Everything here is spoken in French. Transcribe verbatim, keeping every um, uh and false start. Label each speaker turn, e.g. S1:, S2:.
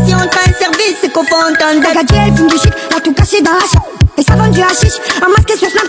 S1: on te rend service, c'est qu'au fond on t'en
S2: La gadget, elle fume du shit, elle a tout caché dans la shit. Et ça vend du hashish, un masque sur Snap.